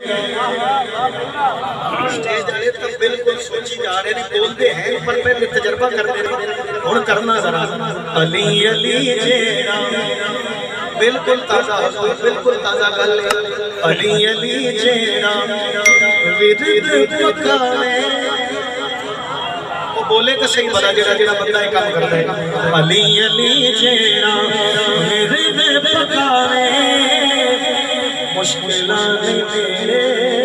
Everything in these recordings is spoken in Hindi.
स्टेज वाले तो बिल्कुल सोची जा रहे हैं, बोलते हैं पर पहले तजर्बा करते हैं। हुण करना जरा अली अली जेड़ा बिल्कुल ताजा, बिल्कुल ताजा गल। अली अली जेड़ा विरद पकावे, वो बोले तो सही बता जेड़ा जेड़ा बंदा ये काम करता है। अली अली जेड़ा विरद पकावे मुश्किलां मेरे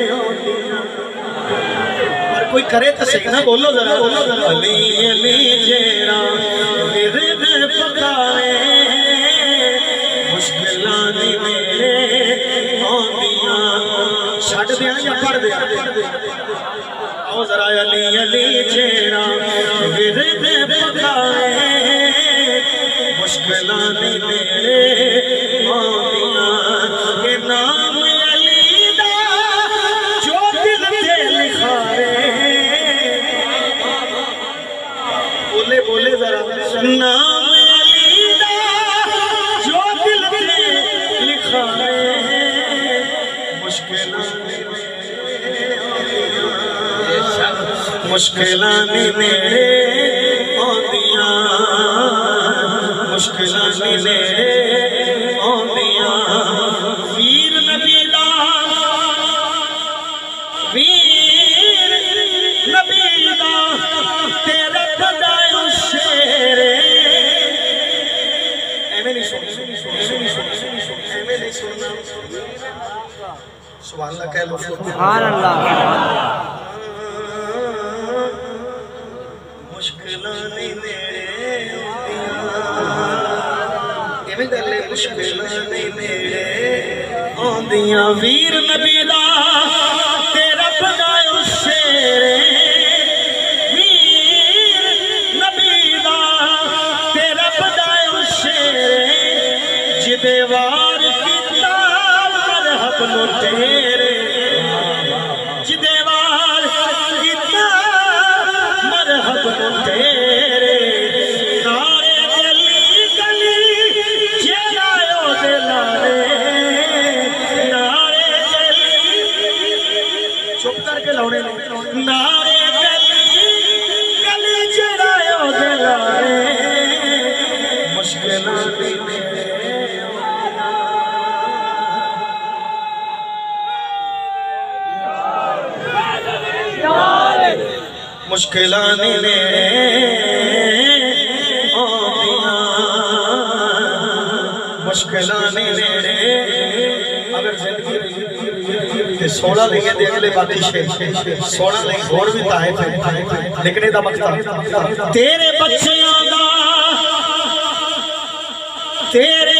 पर कोई करे तो सही ना, बोलो जरा, बोलो जरा। अली अली जेड़ा विरद पकावे मुश्किलां मेरे आंदियां। छड़ दिया या पढ़ दिया? आओ जरा। अली अली जेड़ा विरद पकावे मुश्किलां मेरे आंदियां। ये नाम अली दा जो दिल ते लिखा रे, बोले बोले जरा। नाम अली दा जो दिल ते लिखा रे मुश्किलां मुश्किलां मेरे आंदियां, मुश्किलां मेरे आंदियां। वीर नबी दा, वीर नबी दा तेरा बजायो शेर। एवें नहीं सुन, एवें नहीं सुनना। सुभान अल्लाह कह लो। सुभान अल्लाह। मुश्किलां मेरे एवें गल, मुश्किलां मेरे आंदियां। वीर नबी दा तेरा बजायो शेर, वीर नबी दा तेरा बजायो शेर। जिदे वार कीता मरहब लुटेरे, जिदे वार कीता मरहब लुटेरे। नारे गली गली जेड़ायो दे लारे, नारे गली चुप करके लाउने। नारे गली गली जेड़ायो दे लारे मुश्किलां मेरे मुश्किलां मेरे आंदियां, मुश्किलां मेरे। अगर जिंदगी 16 लिखे दे अगले बाकी 16 नहीं होर भी ताए लिखने का मकसद तेरे बच्चियां दा, तेरे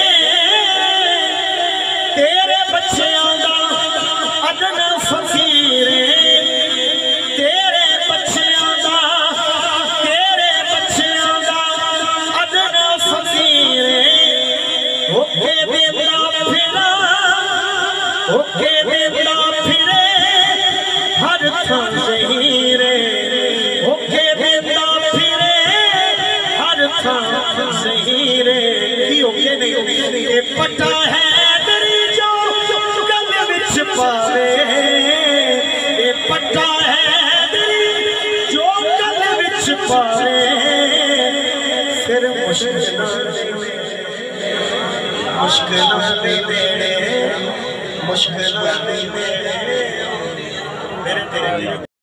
तेरे बच्चियां दा अदना फकीर, तेरे बच्चियां दा, तेरे बच्चियां दा अदना फकीर। ओके देवरा फिरा, ओके देवरा फिरे हर थां ज़हीरे, ओके देवरा फिरे हर थां ज़हीरे। की ओके नहीं होगी ये पता है तेरी जो गल विच पावे, ये पता है तेरी जो गल विच पावे। फिर मुश्किलां मुश्किलां मेरे, मुश्किलां मेरे तेरे